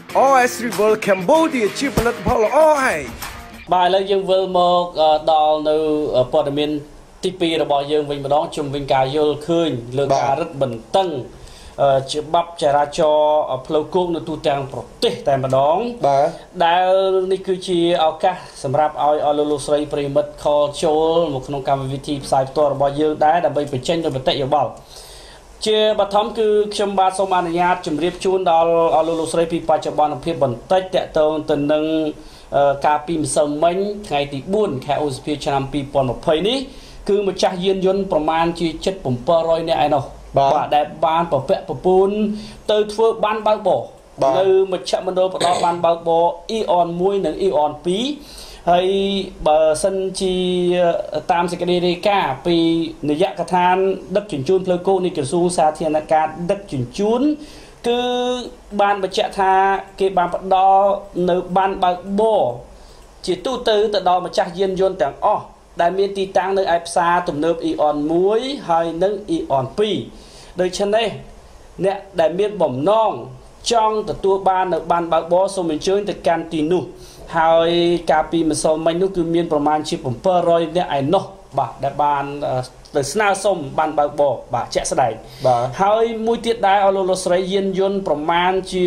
OS River Cambodia ជាផលិតផលល្អហើយបាទឥឡូវយើងវិលមកដល់នៅព័ត៌មានទី2របស់យើងវិញម្ដងជុំវិញការយល់ឃើញលើការរឹតបន្តឹងច្បាប់ចរាចរណ៍ផ្លូវគោកនៅទូទាំងប្រទេសតែម្ដងបាទដែលនេះគឺជាឱកាសសម្រាប់ឲ្យលោកស្រីប្រិមិត្តខលចូលមកក្នុងកម្មវិធីផ្សាយផ្ទាល់របស់យើងដែរដើម្បីបញ្ចេញនូវមតិយោបល់ជាបឋមគឺខ្ញុំបាទសូមអនុញ្ញាតជម្រាបជូនដល់លោកស្រីពីបច្ចុប្បន្នភាពបន្តិចតកតងទៅនឹងការពីម្សិលមិញថ្ងៃទី4ខែឧសភាឆ្នាំ2020នេះគឺម្ចាស់យានយន្តប្រមាណជា700នាក់ឯណោះបាទដែលបានប្រពាក់ប្រពូនទៅធ្វើបានបើកបរនៅមជ្ឈមណ្ឌលផ្ដល់បានបើកបរ EON 1 និង EON 2ហើយបើសិនជាតាមសេចក្តីរាយការណ៍ពីនាយកដ្ឋានដឹកជញ្ជូនផ្លូវគោកនៃក្រសួងសាធារណការដឹកជញ្ជូនគឺបានបញ្ជាក់ថាគេបានផ្ដល់នៅបានបើកបរជាទូទៅទៅដល់ម្ចាស់យានយន្តទាំងអស់ដែលមានទីតាំងនៅឯផ្សារទំនើប EON 1ហើយនិង EON 2ដូច្នេះអ្នកដែលមានបំណងចង់ទទួលបាននៅបានបើកបរសូមអញ្ជើញទៅកាន់ទីនោះហើយការពីម្សិលមិញនោះគឺមានប្រមាណជា700នាក់ឯណោះបាទដែលបានទៅស្នើសុំបានបើកបរបាទជាក់ស្ដែងបាទហើយមួយទៀតដែរអស់លោកស្រីយានយន្តប្រមាណជា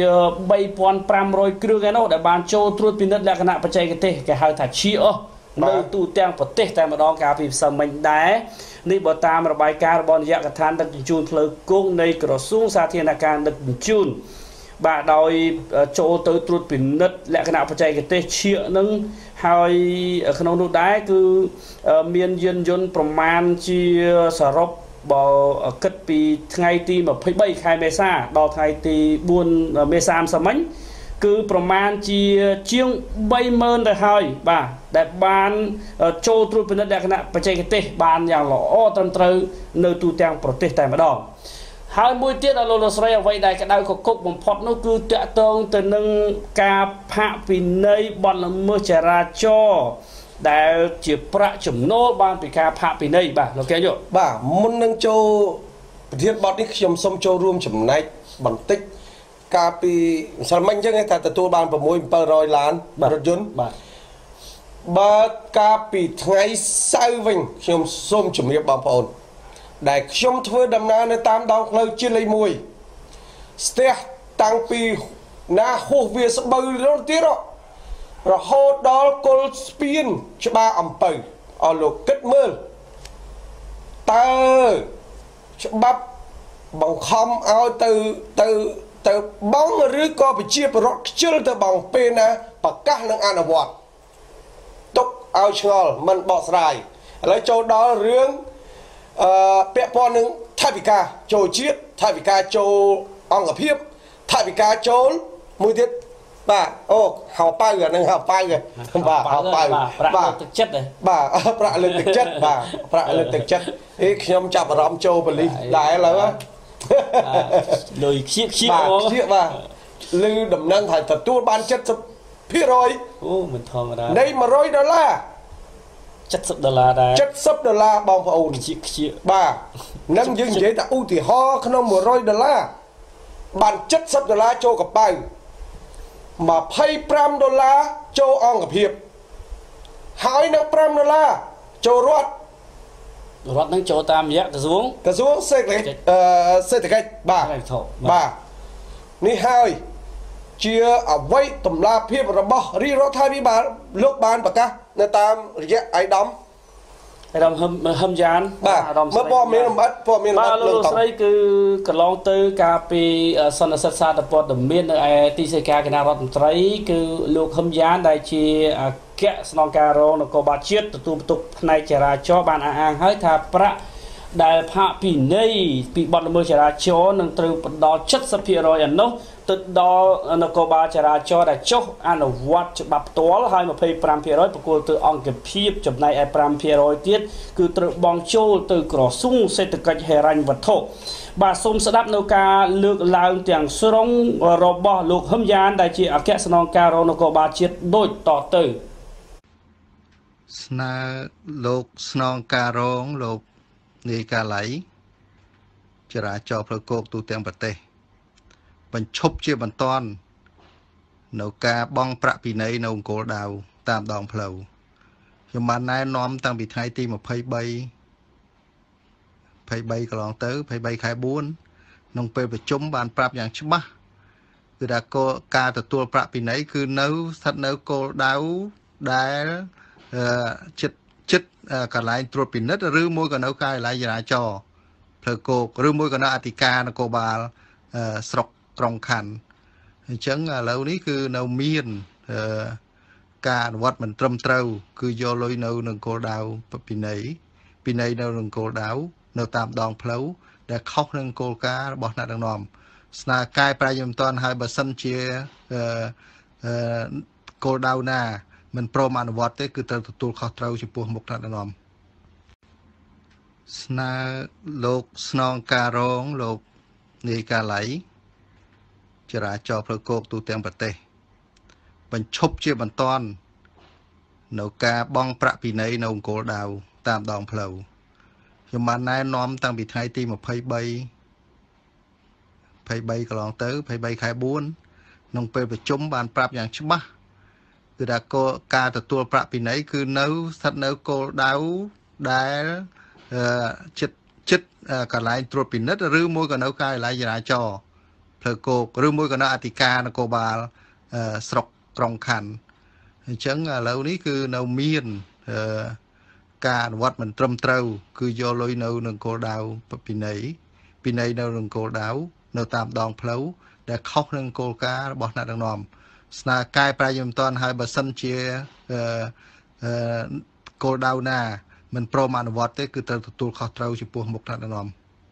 3500គ្រឿងឯណោះដែលបានចូលត្រួតពិនិត្យលក្ខណៈបច្ចេកទេសគេហៅថា GS នៅទូទាំងប្រទេសតែម្ដងការពីផ្សំមិញដែរនេះបើតាមរបាយការណ៍របស់នាយកដ្ឋានដឹកជញ្ជូនផ្លូវគោកនៃក្រសួងសាធារណការដឹកជញ្ជូនបាទដោយចូលទៅត្រួតពិនិត្យលក្ខណៈបច្ចេកទេសឈៀកនឹងហើយក្នុងនោះដែរគឺមានយានយន្តប្រមាណជាសរុបបើគិតពីថ្ងៃទី23ខែមេសាដល់ថ្ងៃទី4មេសាម្សិលមិញគឺប្រមាណជាជាង30000ទៅហើយបាទដែលបានចូលត្រួតពិនិត្យលក្ខណៈបច្ចេកទេសបានយ៉ាងល្អត្រឹមត្រូវនៅទូទាំងប្រទេសតែម្ដងហើយមួយទៀតដល់លោកស្រីអ្វីដែលក្តៅកគុកបំផុតនោះគឺតាក់ទងទៅនឹងការផាកពិន័យបទល្មើសចរាចរណ៍ដែលជាប្រាក់ចំណូលបានពីការផាកពិន័យបាទលោកកែយុបាទមុននឹងចូលប្រធានបទនេះខ្ញុំសូមចូលរួមចំណែកបន្តិចការពីម្សិលមិញអញ្ចឹងថាទទួលបាន6-700ឡានរថយន្តបាទបើការពីថ្ងៃសៅរ៍វិញខ្ញុំសូមជម្រាបបងប្អូនដែលខ្ញុំធ្វើដំណើរនៅតាមដងផ្លូវជាតិលេខ1ស្ទះតាំងពីណាហួសវាស្បូវរត់ទៀតរហូតដល់គល់ស្ពានច្បារអំពៅអស់លោកគិតមើលតើច្បាប់បង្ខំឲ្យទៅបងឬក៏ប្រជាពលរដ្ឋខ្ជិលទៅបងពេលណាប្រកាសនឹងអនុវត្តទុកឲ្យឆ្ងល់មិនបកស្រាយឥឡូវចូលដល់រឿងពាក់ព័ន្ធនឹងថវិកាចូលជាតិថវិកាចូលអង្គភាពថវិកាចូលមួយទៀតបាទអូហៅប៉ៅហ្នឹងហៅប៉ៅបាទហៅប៉ៅបាទទឹកចិត្តបាទប្រាក់លើកទឹកចិត្តបាទប្រាក់លើកទឹកចិត្តខ្ញុំចាប់អារម្មណ៍ចូលបលិសដែរឥឡូវលុយខ្ជិះបាទខ្ជិះបាទលឺដំណឹងថាទទួលបាន70% អូមិនធម្មតានៃ$100 $70ដែរ $70បងប្អូនខ្ជិះបាទនឹងយើងនិយាយថាឧទាហរណ៍ក្នុង$100បាន$70ចូលកប៉ៅ$25ចូលអង្គភាពហើយនឹង$5ចូលរដ្ឋនឹងចូលតាមរយៈក្រសួងសេដ្ឋកិច្ចបាទនេះហើយជាអវ័យតម្លាភាពរបស់រាជរដ្ឋាភិបាលលោកបានប្រកាសនៅតាមរយៈអាយដាមហឹមយ៉ានបាទមើលព័ត៌មានលម្អិតលោកស្រីគឺកន្លងទៅការពីសន្និសីទសារព័ត៌មាននៅឯទីស្តីការគណៈរដ្ឋមន្ត្រីគឺលោកហឹមយ៉ានដែលជាអគ្គស្នងការរងនគរបាលជាតិទទួលបន្ទុកផ្នែកចរាចរណ៍បានអះអាងហើយថាប្រាក់ដែលផាកពិន័យពីបទល្មើសចរាចរណ៍នឹងត្រូវផ្ដល់70%ឯនោះទៅដល់នគរបាលចរាចរណ៍ដែលចុះអនុវត្តច្បាប់ផ្ទាល់ហើយ25%ប្រគល់ទៅអង្គភាពចំណែកឯ5%ទៀតគឺត្រូវបង់ចូលទៅក្រសួងសេដ្ឋកិច្ចហិរញ្ញវត្ថុបាទសូមស្ដាប់នៅការលើកឡើងទាំងស្រុងរបស់លោកហឹមយ៉ានដែលជាអគ្គស្នងការរងនគរបាលជាតិដូចតទៅស្នើលោកស្នងការរងលោកនាយកាឡៃចរាចរណ៍ផ្លូវគោកទូទាំងប្រទេសបញ្ឈប់ជាបន្ទាន់នៅការបង់ប្រាក់ពិន័យនៅអង្គរដាវតាមដងផ្លូវខ្ញុំបានណែនាំតាំងពីថ្ងៃទី23កន្លងទៅ23ខែ4ក្នុងពេលប្រជុំបានប្រាប់យ៉ាងច្បាស់គឺថាការទទួលប្រាក់ពិន័យគឺនៅស្ថិតនៅគោលដៅដែលចិត្តកន្លែងត្រួតពិនិត្យឬមួយក៏នៅការិយាល័យចរាចរណ៍ផ្លូវគោកឬមួយក៏នៅអធិការនគរបាលស្រុកក្រុងខណ្ឌអញ្ចឹងឥឡូវនេះគឺនៅមានការអនុវត្តមិនត្រឹមត្រូវគឺយកលុយនៅនឹងគោលដៅពិន័យនៅនឹងគោលដៅនៅតាមដងផ្លូវដែលខុសនឹងគោលការណ៍របស់អ្នកដឹកនាំស្នើកែប្រែយមិនតាន់ហើយបើសិនជាគោលដៅណាមិនព្រមអនុវត្តទេគឺត្រូវទទួលខុសត្រូវចំពោះមុខអ្នកដឹកនាំស្នើលោកស្នងការរងលោកនាយកាឡៃចរាចរណ៍ផ្លូវគោកទូទាំងប្រទេសបញ្ឈប់ជាបន្ទាន់នៅការបង់ប្រាក់ពិន័យនៅអង្គរដាវតាមដងផ្លូវខ្ញុំបានណែនាំតាំងពីថ្ងៃទី23កន្លងទៅ23ខែ4ក្នុងពេលប្រជុំបានប្រាប់យ៉ាងច្បាស់គឺថាការទទួលប្រាក់ពិន័យគឺនៅស្ថិតនៅគោលដៅដែលចិត្តកន្លែងត្រួតពិនិត្យឬមួយក៏នៅការិយាល័យចរាចរណ៍ផ្លូវគោកឬមួយក៏នៅអធិការនគរបាលស្រុកក្រុងខណ្ឌអញ្ចឹងឥឡូវនេះគឺនៅមានការអនុវត្តមិនត្រឹមត្រូវគឺយកលុយនៅនឹងគោលដៅពិន័យនៅនឹងគោលដៅនៅតាមដងផ្លូវដែលខុសនឹងគោលការណ៍របស់អ្នកដឹកនាំស្នើកែប្រែយមិនតាន់ហើយបើសិនជាគោលដៅណាមិនព្រមអនុវត្តទេគឺត្រូវទទួលខុសត្រូវចំពោះមុខអ្នកដឹកនាំ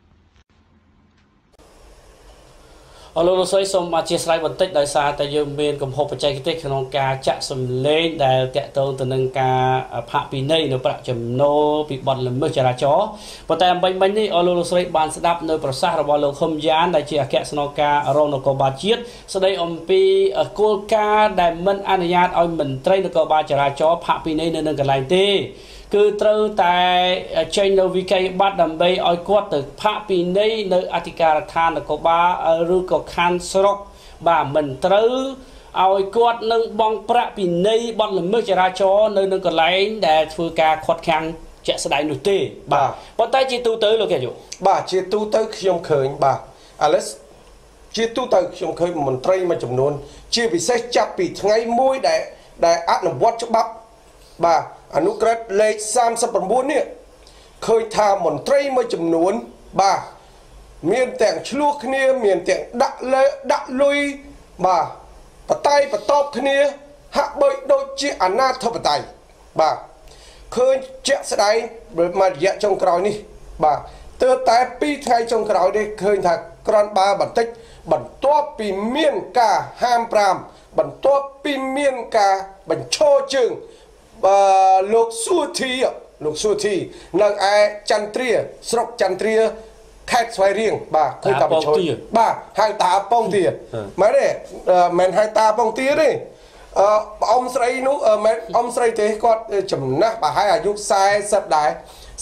លោកលោកស្រីសូមអធិស្ឋានបន្តិចដោយសារតែយើងមានកំហុសបច្ចេកទេសក្នុងការចាក់សម្លេងដែលតាក់ទងទៅនឹងការផាកពិន័យនៅប្រាក់ចំណូលពីបទល្មើសចរាចរណ៍ប៉ុន្តែអំបញ្ញនេះលោកលោកស្រីបានស្ដាប់នៅប្រសាសន៍របស់លោកហ៊ុំយ៉ានដែលជាអគ្គស្នងការរងនគរបាលជាតិស្ដីអំពីគោលការណ៍ដែលមិនអនុញ្ញាតឲ្យមន្ត្រីនគរបាលចរាចរណ៍ផាកពិន័យនៅនឹងកន្លែងទេគឺត្រូវតែចេញនៅវិក័យប័ត្រដើម្បីឲ្យគាត់ទៅផាកពិន័យនៅអធិការដ្ឋាននគរបាលឬក៏ខណ្ឌស្រុកបាទមិនត្រូវឲ្យគាត់នឹងបង់ប្រាក់ពិន័យបទល្មើសចរាចរណ៍នៅនឹងកន្លែងដែលធ្វើការខាត់ខាំងជាក់ស្ដែងនោះទេបាទប៉ុន្តែជាទូទៅលោកកែយុបាទជាទូទៅខ្ញុំឃើញបាទអាឡិសជាទូទៅខ្ញុំឃើញមន្ត្រីមួយចំនួនជាពិសេសចាប់ពីថ្ងៃមួយដែលអនុវត្តច្បាប់បាទអនុក្រឹត្យលេខ39នេះឃើញថាមន្ត្រីមួយចំនួនបាទមានទាំងឆ្លោះគ្នាមានទាំងដាក់លុយបាទបតៃបតបគ្នាហាក់បីដូចជាអាណាធិបតេយ្យបាទឃើញជាក់ស្ដែងមួយរយៈចុងក្រោយនេះបាទទើបតែ2ថ្ងៃចុងក្រោយនេះឃើញថាក្រាន់បើបន្តិចបន្ទាប់ពីមានការហាម5បន្ទាប់ពីមានការបញ្ឈរជើងលោកសួធីនៅឯចន្ទ្រាស្រុកចន្ទ្រាខេត្តស្វាយរៀងបាទឃើញតាបញ្ឈរបាទហៅតាប៉ងទាមែនទេមិនហៅតាប៉ងទាទេប្អូនស្រីនោះមិនអ៊ំស្រីទេគាត់ចំណាស់ប្រហែលអាយុ40ដែរ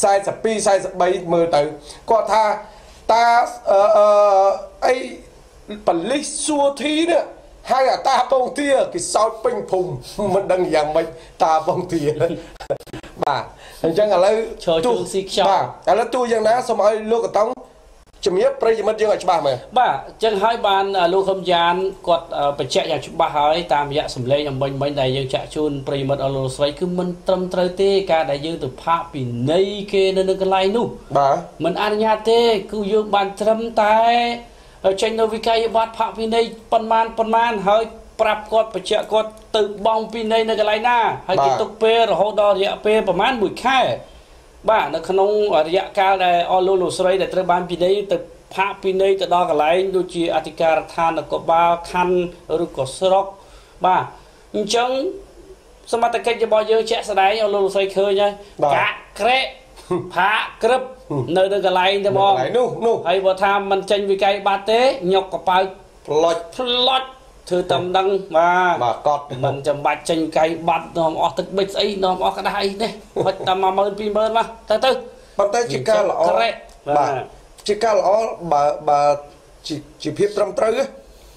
42 43មើលទៅគាត់ថាតាអីបលិសសួធីនេះហើយអាតាពងទាគេសោតពេញភូមិមិនដឹងយ៉ាងម៉េចតាពងទាបាទអញ្ចឹងឥឡូវទូស៊ីខ្យល់បាទឥឡូវទូយ៉ាងណាសូមឲ្យលោកកតង់ជំរាបប្រិយមិត្តយើងឲ្យច្បាស់មែនបាទអញ្ចឹងហើយបានលោកហ៊ុំយ៉ានគាត់បញ្ជាក់យ៉ាងច្បាស់ហើយតាមរយៈសម្លេងអំបញ្ញមិញដែលយើងចាក់ជូនប្រិយមិត្តអលោកស្រីគឺមិនត្រឹមត្រូវទេការដែលយើងទៅផាកពិន័យគេនៅនឹងកន្លែងនោះបាទមិនអនុញ្ញាតទេគឺយើងបានត្រឹមតែចេញនៅវិក័យប័ត្រផាកពិន័យប៉ុន្មានហើយប្រាប់គាត់បញ្ជាក់គាត់ទៅបង់ពិន័យនៅកន្លែងណាហើយគេទុកពេលរហូតដល់រយៈពេលប្រហែល1ខែបាទនៅក្នុងរយៈកាលដែលអស់លោកស្រីដែលត្រូវបានពិន័យទៅផាកពិន័យទៅដល់កន្លែងដូចជាអធិការដ្ឋាននគរបាលខណ្ឌឬក៏ស្រុកបាទអញ្ចឹងសមត្ថកិច្ចរបស់យើងជាក់ស្ដែងអស់លោកស្រីឃើញហើយកាក់ក្រែកផាកក្រឹបនៅកន្លែងទៅមកនោះហើយបើថាមិនចេញវិក័យប័ត្រទេញុកកប៉ៅផ្លុចធ្វើតំដឹងបាទកត់មិនចាំបាច់ចេញវិក័យប័ត្រនាំអស់ទឹកបិចស្អីនាំអស់ក្តារអីទេហុចតែ10000 20000មកទៅប៉ុន្តែជាការល្អបាទជាការល្អបើជាភាពត្រឹមត្រូវ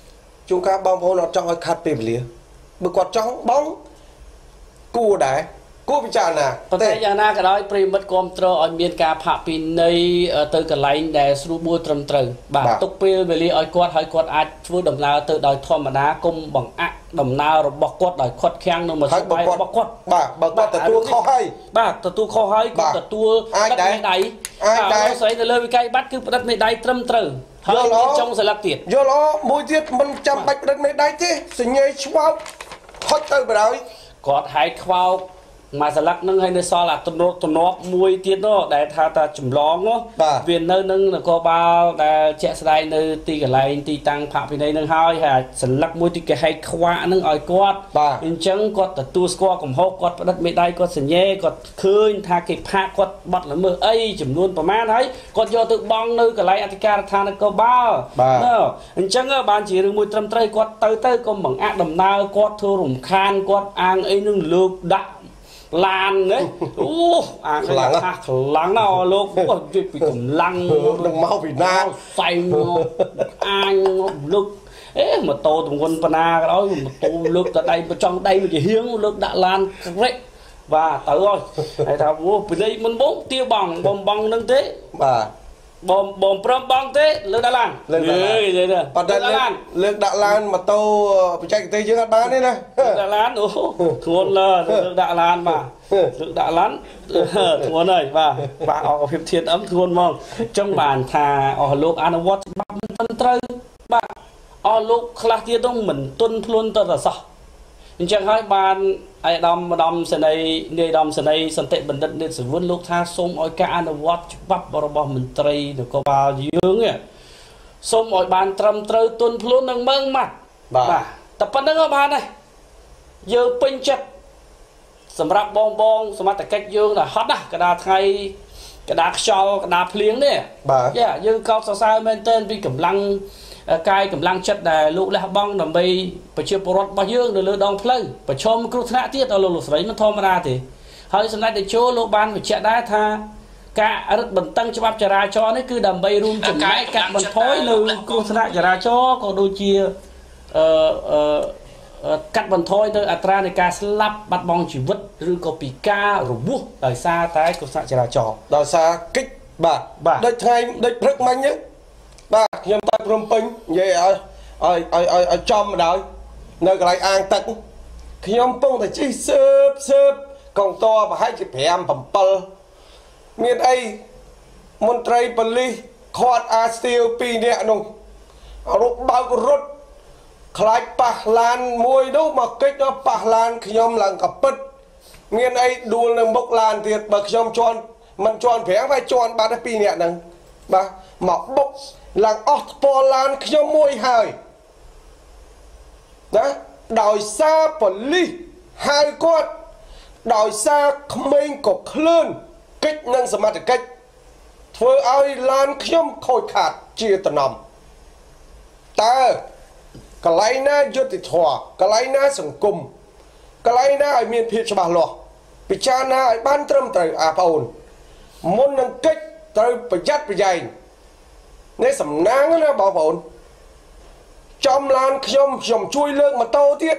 chúng ta bong bóng nó trong cái khát bìm lìa bực quạt trong bóng cua đá cua bị chán à có thể giờ na cái đó primitive control ở miền Ca Phạm Pin này từ cái line để sưu bùa trầm trừ bà tục pil về li ở quạt ai vừa đồng nào từ đời thom mà đá cung bằng ác đồng nào rồi bọc quạt đời quạt khang nó mà sưu bay bọc quạt bà từ tua kho hay bà từ tua kho hay từ tua đất này đáy ai xoay từ lời cây bắt cứ đất này đáy trầm trừ hơi trong sẽ lạc tiệt do nó môi tiết mình chăm bạch đất này đáy thế sự nhây chua hot tới bà đấy quạt hai khao mà sẽ lắc nâng hay nơi so là tuần nọ mùi tiết nó để tha ta chùm lóng nó vì nơi nâng là có bao đã chạy xe đây nơi tì cái này tì tăng phạm vì đây nâng hai hay sẽ lắc mùi tì cái hay khóa nâng ỏi quát nhưng chẳng quát là tu squat cùng hộp quát đất mê đây quát sẽ nhé quát khơi tha cái phá quát bắt là mưa ấy chùm luôn bà má thấy quát do tự bong nơi cái này atika tha nó có bao nhưng chẳng bạn chỉ được mùi trầm trây quát tới con bằng ác đầm nào quát thua rùng khan quát ăn ấy nâng lược đặng lan đấy lăng nào lúc việc bị cầm lăng đừng mau Việt Nam xanh ăn lúc ấy mà tô tụi quân pana cái đó mà tô lúc tại đây trong đây mình chỉ hiếng lúc đã lan đấy và tới rồi thầy thảo vì đây mình bốn tiêu bằng bom băng nâng thế bà bom prom băng thế lương Đà Lan lương Đà Lan mà tô bị chạy tây chứ các bạn đấy nè Đà Lan thuần là lương Đà Lan mà lương Đà Lan thuần này và ở phim thiên ấm thuần mong trong bàn thà ở lúc ăn what bắp tân trâu bà ở lúc class kia đông mình tuân luôn tao là sao chẳng hai bàn ai đom sân này người đom sân này sân tệ bình định nên sự vươn lúc tha xôm oi cả ăn what bắp bảo bảo mình tây được có bao nhiêu nhỉ xôm oi bàn trầm trâu tuân luôn đang mơn mặt bà tập phân đó bạn này giờ pin chặt sầm rạp bong sầm mặt cách dương là hot cái đà thay cái đà cho cái đà phliếng đấy bà dương cao sao men tên vì cầm lăng cai cầm lăng chất là lũ lẹ bong nằm bay phải chưa bọt bao dương được lừa đong phơi phải cho một cú thạ tiết ở lục đấy nó thom ra thì hơi hôm nay để cho lũ ban phải chạy đá tha cả rất bẩn tăng cho bắp chả ra cho đấy cứ đầm bay run chừng mãi cả bẩn thối lư cú thạ chả ra cho còn đôi chia cắt bẩn thối tới atra này ca slap bắt bong chỉ vứt rồi có bị ca rồi buốt đời xa tay cú thạ chả ra cho đời xa kích bà đây thay đây rất mạnh nhé bà nhầm tay Phnom Penh về ở trong đó nơi cái này an tận khi ông bông thì chỉ sớp còn to và hai chỉ phèm phẩm pal miền ấy môn trai Bali khót Astil pi nè nung rút bao rút khai pa lan môi đâu mà kích nó pa lan khi ông làm cặp bứt miền ấy đua lên bốc lan thiệt bậc trong tròn mình tròn phèm phải tròn ba cái pi nè nâng bà mà bốc làng Poland khi môi hơi đó đòi xa Bali hai con đòi xa mình có khลื่n kích năng sớm mặt cáchធ្វើឲ្យឡានខ្ញុំខូចខាតជាតំណំតើកន្លែងណាយុត្តិធម៌កន្លែងណាសង្គមកន្លែងណាឲ្យមានភាពច្បាស់លាស់ពិចារណាឲ្យបានត្រឹមត្រូវអាបងអូនមុននឹងកិច្ចត្រូវប្រយ័ត្នប្រយែងនេះសំណាងណាបងប្អូនចំឡានខ្ញុំជួយលើកម៉ូតូទៀតឥ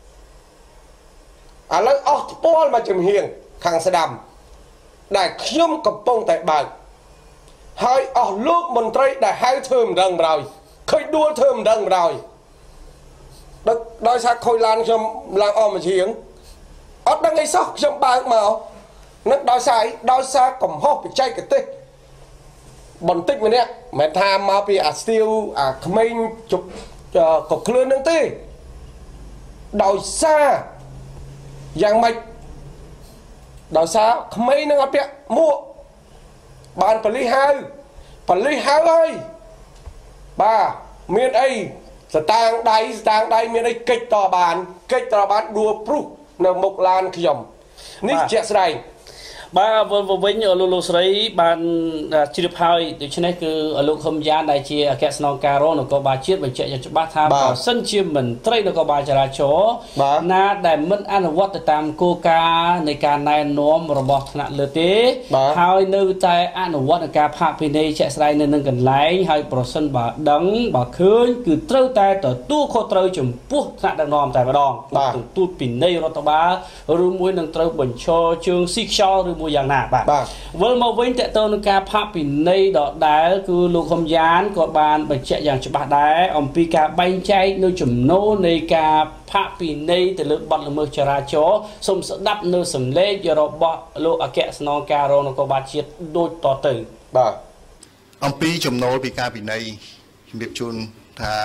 ឡូវអស់ថ្ពាល់មកចំហៀងខាងស្ដាំដែលខ្ញុំកំពុងតែបើកហើយអស់លោកមន្ត្រីដែលហៅធ្វើមិនដឹងម្ដងឃើញដួលធ្វើមិនដឹងម្ដងដោយសារខូចឡានខ្ញុំឡើងអស់មួយជាងអត់ដឹងអីសោះខ្ញុំបើកមកនឹងដោយសារកំហុសបច្ចេកទេសបន្តិចម្នាក់មិនថាមកពីអាស្ទីវអាក្មេងជប់ក៏គ្លឿននឹងទេដោយសារយ៉ាងម៉េចដោយសារក្មេងនឹងអត់ពាក់មួកបានប៉ូលីសហៅហើយបាទមានអីស្តាងដៃមានអីកិច្ចតបានដួលព្រុសនៅមុខឡានខ្ញុំនេះជាក់ស្ដែង baវិញលោកស្រីបានជ្រាបហើយដូច្នេះគឺលោកហ៊ុនយ៉ានដែលជាអគ្គស្នងការរងនគរបាលជាតិបញ្ជាក់យ៉ាងច្បាស់ថាបើសិនជាមន្ត្រីនគរបាលចរាចរណ៍ណាដែលមិនអនុវត្តទៅតាមគោលការណ៍នៃការណែនាំរបស់ថ្នាក់លើទេហើយនៅតែអនុវត្តនឹងការផាកពិន័យជាក់ស្ដែងនៅនឹងកន្លែងហើយប្រសិនបើដឹងបើឃើញគឺត្រូវតែទទួលខុសត្រូវចំពោះថ្នាក់ដឹកនាំតែម្ដងទទួលពិន័យរដ្ឋបាលឬមួយនឹងត្រូវបញ្ឈរជើងស៊ីខ្យល់ឬមួយយ៉ាងណាបាទវិលមកវិញតើតើនឹងការផាកពិន័យដដែលគឺលោកហ៊ុនយ៉ានក៏បានបញ្ជាក់យ៉ាងច្បាស់ដែរអំពីការបែងចែកនៅចំណូលនៃការផាកពិន័យទៅលើបទល្មើសចរាចរណ៍សូមស្ដាប់នៅសម្លេងរបស់លោកអគ្គស្នងការរងនគរបាលជាតិដូចតទៅបាទអំពីចំណូលពីការពិន័យជំរាបជូនថា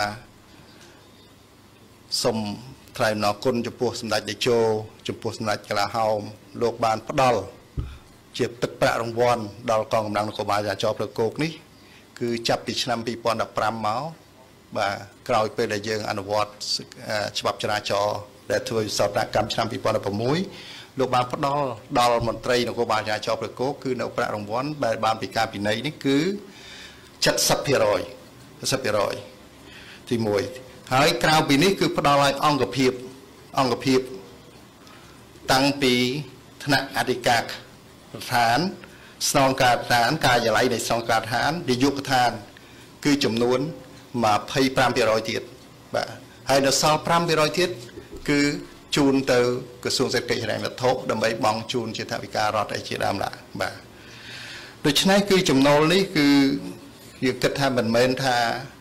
សូមថ្លែងអំណរគុណចំពោះសម្ដេចតេជោចំពោះសម្ដេចកលាហោមលោកបានផ្ដល់ជាទឹកប្រាក់រង្វាន់ដល់កងកម្លាំងនគរបាលចរាចរណ៍ផ្លូវគោកនេះគឺចាប់ពីឆ្នាំ2015មកបាទក្រោយពេលដែលយើងអនុវត្តច្បាប់ចរាចរណ៍ដែលធ្វើវិសោធនកម្មឆ្នាំ2016លោកបានផ្ដល់ដល់មន្ត្រីនគរបាលចរាចរណ៍ផ្លូវគោកគឺនៅប្រាក់រង្វាន់ដែលបានពីការពិន័យនេះគឺ 70% ទី1ហើយក្រៅពីនេះគឺផ្ដល់ឲ្យអង្គភាពតាំងពីថ្នាក់អធិការដ្ឋានស្នងការដ្ឋានការិយាល័យនៃស្នងការដ្ឋាននាយកដ្ឋានគឺចំនួន 25% ទៀតបាទហើយនៅសល់ 5% ទៀតគឺជូនទៅក្រសួងសេដ្ឋកិច្ចហិរញ្ញវត្ថុដើម្បីបង់ជូនជាថវិការដ្ឋឯជាដើមឡាបាទដូច្នេះគឺចំណូលនេះគឺយើងគិតថាមិនមែនថា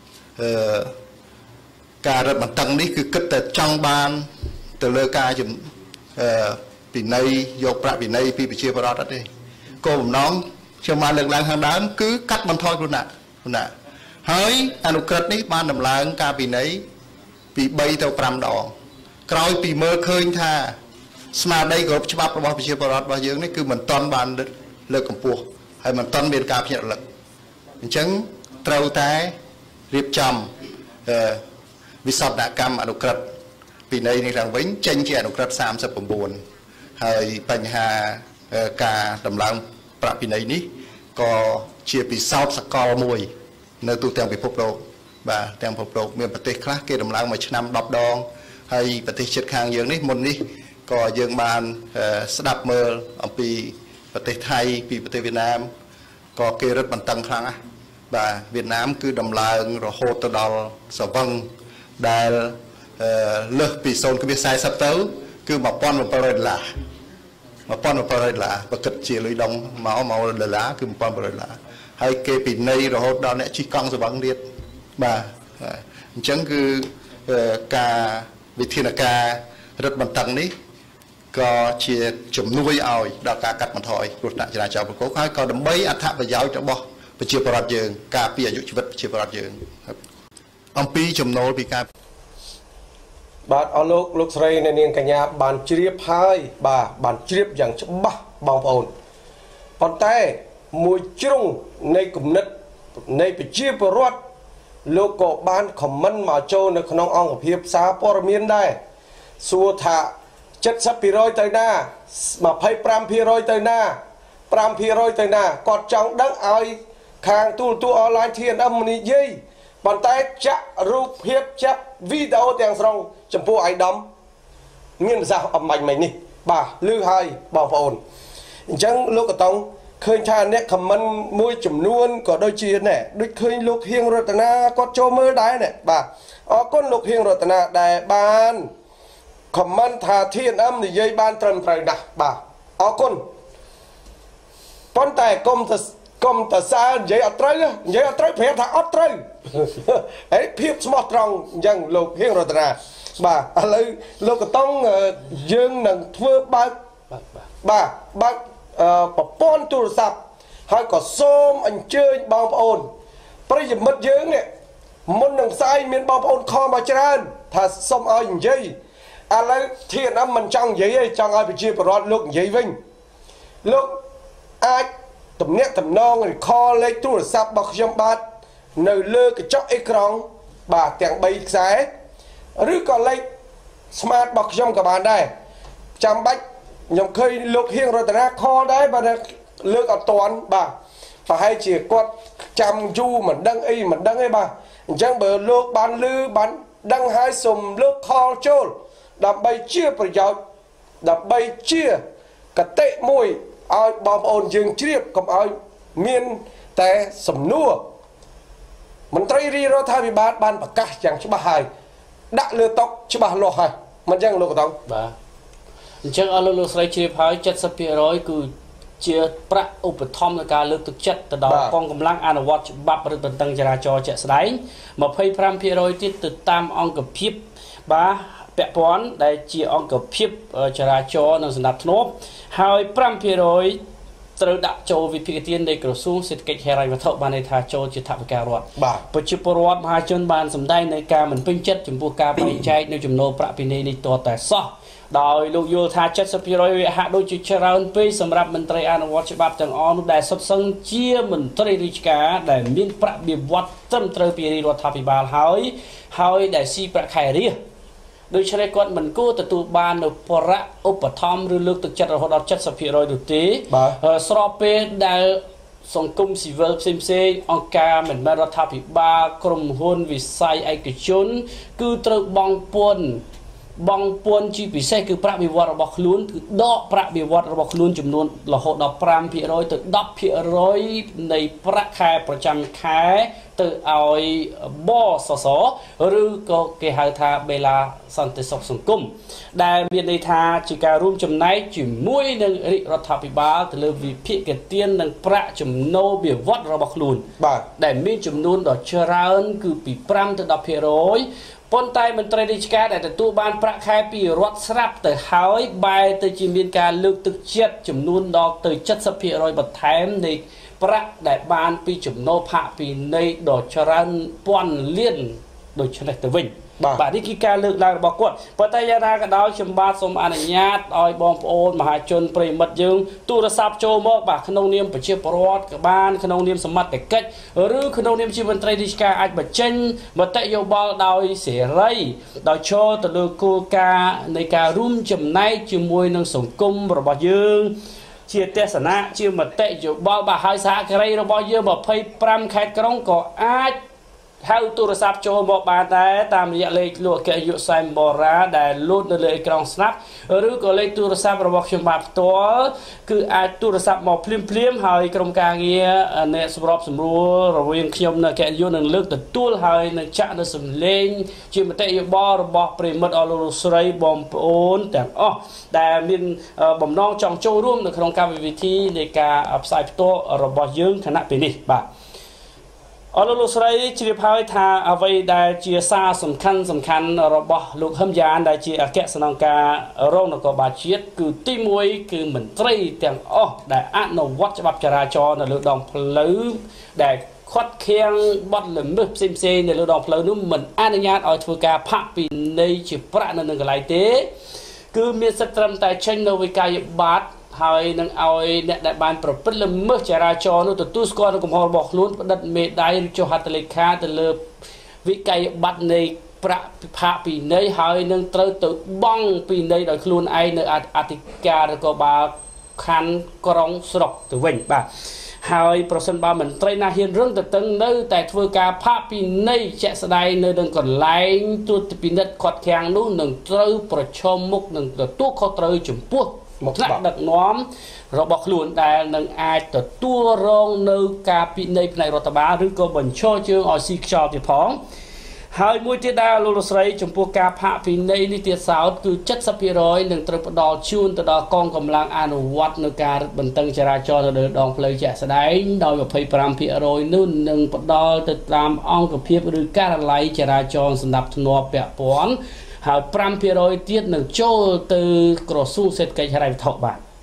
ការរឹតបន្តឹងនេះគឺគិតតែចង់បានទៅលើការពិន័យយកប្រាក់ពិន័យពីប្រជាពលរដ្ឋអត់ទេគោលបំណងខ្ញុំបានលើកឡើងខាងដើមគឺកាត់បន្ថយគ្រោះថ្នាក់ហើយអនុក្រឹត្យនេះបានដំឡើងការពិន័យពី3ទៅ5ដងក្រោយពីមើលឃើញថាស្មារតីគោរពច្បាប់របស់ប្រជាពលរដ្ឋរបស់យើងនេះគឺមិនទាន់បានលើកកម្ពស់ហើយមិនទាន់មានការភ្ញាក់រលឹកអញ្ចឹងត្រូវតែរៀបចំវិសោធនកម្មអនុក្រឹត្យពិន័យនេះឡើងវិញចេញជាអនុក្រឹត្យ39ហើយបញ្ហាការដំឡើងប្រាក់ពិន័យនេះក៏ជាពិសោធន៍សកលមួយនៅទូទាំងពិភពលោកបាទទាំងពិភពលោកមានប្រទេសខ្លះគេដំឡើងមួយឆ្នាំ10ដងហើយប្រទេសជិតខាងយើងនេះមុននេះក៏យើងបានស្ដាប់មើលអំពីប្រទេសថៃពីប្រទេសវៀតណាមក៏គេរឹតបន្តឹងខ្លាំងណាស់បាទវៀតណាមគឺដំឡើងរហូតទៅដល់សវឹងដែលលើសពី 0.40 ទៅគឺ$1,700 $1,700 បើគិតជាលុយដុងមក$1,000គឺ$1,700ហើយគេពិន័យរហូតដល់អ្នកជិះកង់សវឹងទៀតបាទអញ្ចឹងគឺការវិធានការរឹតបន្តឹងនេះក៏ជាជំនួយឲ្យដល់ការកាត់បន្ថយគ្រោះថ្នាក់ចរាចរណ៍ប្រកបហើយក៏ដើម្បីអត្ថប្រយោជន៍របស់ប្រជាពលរដ្ឋយើងការពារអាយុជីវិតប្រជាពលរដ្ឋយើងអំពីចំណូលពីការបាទអរលោកស្រីអ្នកនាងកញ្ញាបានជ្រាបហើយបាទបានជ្រាបយ៉ាងច្បាស់បងប្អូនប៉ុន្តែមួយជ្រុងនៃគំនិតនៃប្រជាពលរដ្ឋលោកក៏បានខមមិនមកចូលនៅក្នុងអង្គភាពសារព័ត៌មានដែរសួរថា 70% ទៅណា25% ទៅណា5% ទៅណាគាត់ចង់ដឹងឲ្យខាងទូរអនឡាញ TNM និយាយប៉ុន្តែចាក់រូបភាពចាប់វីដេអូទាំងស្រុងចំពោះអាយដាមមានប្រសាសន៍អំបញ្ញមិញនេះបាទឮហើយបងប្អូនអញ្ចឹងលោកកតុងឃើញថាអ្នកខមមិនមួយចំនួនក៏ដូចជាណែដូចឃើញលោកហៀងរតនាគាត់ចូលមើលដែរណែបាទអរគុណលោកហៀងរតនាដែលបានខមមិនថា TNM និយាយបានត្រឹមត្រូវណាស់បាទអរគុណប៉ុន្តែកុំតសើនិយាយអត់ត្រូវប្រាប់ថាអត់ត្រូវហើយភាពស្មោះត្រង់អញ្ចឹងលោកហៀងរតនាបាទឥឡូវលោកកតុងយើងនឹងធ្វើបើកប្រព័ន្ធទូរស័ព្ទហើយក៏សូមអញ្ជើញបងប្អូនប្រិយមិត្តយើងនេះមុននឹងផ្សាយមានបងប្អូនខលមកច្រើនថាសូមឲ្យនិយាយឥឡូវធានមិនចង់និយាយទេចង់ឲ្យប្រជាពលរដ្ឋលោកនិយាយវិញលោកអាចទំនាក់ទំនងឬខលលេខទូរស័ព្ទរបស់ខ្ញុំបាទនៅលើកញ្ចក់អេក្រង់បាទទាំង3ខ្សែឬក៏លេខ smart របស់ខ្ញុំក៏បានដែរចាំបាច់ nhầm khơi lục hiên rồi ta kho đấy bà lược ở toàn bà và hay chỉ có chăm du mình đăng ấy bà chẳng bởi lược bán lư bán đăng hai xùm lược kho chôn đập bay chia bởi giáo đập bay chia cả tệ mùi ai bom ồn dừng chiếp cầm ai miên té sầm nua mình thấy ri rồi thay vì ban bạc cả chẳng chứ bà hai đã lừa tóc chứ bà lo hai mình chẳng lừa tóc bà chẳng ở lừa sấy chiếp hai chất sắp bia rồi cứ chia praอุปธรรมในการเลือกตึกจัดแต่ดอกกองกำลังอนุวัตบับหรือเป็นตังจราจรจะสลายมาพยพรำเพียรอยที่ติดตามองกับพิบบ้าแปะปอนได้จีองกับพิบจราจรในสนับสนุนหายพรำเพียรอยตระดับโจวิพิกเตียนในกระทรวงเศรษฐกิจแห่งรัฐบาลบานในทาโจจิตทัพการวัดปัจจุบันวัดมหาชนบานสำได้ในการเหมือนเป็นจัดจมพูการบริจาคในจำนวนประเพณีในตัวแต่ซ้อโดยลูกโยธาจัดสปีรอยหาโดยจุดเชราน์ปีสำหรับมนตรีอนุวัตฉบับต่างอ่อนได้สับสนเชี่ยมนตรีริชกาได้มีประเบียบวัดจำตรีปีรีรัฐพิบาลหายได้ซีประไคเรียโดยเฉลี่ยก่อนมันกู้ตตัวบานในพระอุปธรรมหรือเลือกตึกจัดระดับจัดสปีรอยดุตีสอบเป็นได้สังคมสิวิลเซมองการเหมือนมารัฐพิบาลกรมหุ้นวิสัยเอกชนคือตรึกบางปนบางปนจีพิเศษคือพระบิวารระบบล้วนคือดอกพระบิวารระบบล้วนจำนวนละหกดอกพรามพิร้อยตึกดอกพิร้อยในพระคายประจำคายตึกเอาบ่อสหรือก็เกี่ยวกับเวลาสันติสุขสังคมได้เบียนในทาจิการร่วมจำนายจุ่มมวยหนึ่งรัฐพิบาลแต่เลือกวิพิเกตียนหนึ่งพระจำโนบิวารระบบล้วนได้มีจำนวนดอกเชราน์คือปีพรามตึกดอกพิร้อยปนไตมันตรดิชกาแต่ตัวบานประคายปีรถสลับแต่หายใบแต่จีมีการเลือกตึกเช็ดจำนวนดอกแต่จัดสเปียรอยบัดแถมในประได้บานปีจุ่มโนภาปีในดอกชรันป้อนเลี้ยนโดยเฉลี่ยตัววิ่งบาดนี้คือการเลือกลางบอกว่าปตยานากระดาวชมบาสมอนุญาตออยบอมโอนมหาชนปริมัดยึงตู้ระซับโจมอกบาขนมเนียมประเชียปรอดกับบ้านขนมเนียมสมัติแต่กัดหรือขนมเนียมชีวันไตรดิชกาอาจบัดเชนบัดเตยบอลดาวเสรีดาวโชตะลือกูกาในการรุ่มจำในจิมวยนังสงกุมระบยึงเชียเตสนะเชียมาเตะอยู่บอลบาหายสาใครระบยึงแบบเพย์ปรำแคดกรงก็อาจถ้าตัวระซับโจมบอกบาแต่ตามระยะเลขลวกแกยุไซมบอระได้ลุดในเลยกรองสนับหรือก็เลขตัวระซับระบบชมบับตัวคืออาจตัวระซับหมอกพลิ้มหายกรมการเงียในสำรับสำรัวระเวียงขยมในแกยุหนึ่งเลือกแต่ตัวหายในชะในสำเลงจิมเตยบอระบบปริมัดออลูสไรบอมโอนแต่แต่มีบ่มน้องจองโจร่วมในโครงการวิธีในการอัพไซด์ตัวระบบยืงขณะเป็นนี้บ่อลูสไรจีบพายทาเอาไว้ได้เจียซาสำคัญระบบลูกหำยานได้เจียแกะสนองการโรงนกบาเชียดคือตีมวยคือเหมือนตรีแต่งได้อนุวัตฉบับจราจรในเรื่องดองพลื้มได้คัดเคียงบัดหลุมเซมในเรื่องดองพลื้มนู้นเหมือนอนุญาตเอาทัวการพระปีในจีบพระนั่นหนึ่งอะไรเต้คือมีสตรัมแต่เช่นในวิกายบาทหายนังเอาเนี่ยได้บานประพฤติละเมิดจราจรนู้ตัวตู้สกอร์กุมหอบอกลุ้นประดับเมได้โจหัตเลขาแต่เลือวิกายบัตในประภาปีในหายนังเตอตัวบ้องปีในโดยลุ้นไอในอธิการก็บาคันกรองสลบตัวเว่งบ่าหายประสนบาเหมือนไตรนาเฮียนเรื่องแต่ตั้งเนื้อแต่ทัวการภาปีในเจสไดในดังก่อนไล่ตัวปีนัดขอดแข็งนู้นหนึ่งเตอประชมมุกหนึ่งตัวเขาเตอจุ่มพวกmột nát đặc nhóm rồi bọc luôn đại nâng ai từ tua rong nơi cà pi này rồi ta bá rưỡi có bình cho chương ở xí cho thì phóng hai mũi tiết đa lô sấy trong pua cà phạ pi này đi tiết sáu cứ chất sắp phi rồi nâng từ đò chun từ đò con cầm lang anวัดnơi cà bình tăng chả cho từ đòn plei chả sẽ đánh đòi vào phi pram phi rồi nâng nâng đò từ làm ongกับเพียบหรือการไล่จราจรสำหรับนัวแปะป้อนหาพรำเพียรอยเตี้ยหนึ่งโจตือกระสู้เสร็จกันอะไรถกบา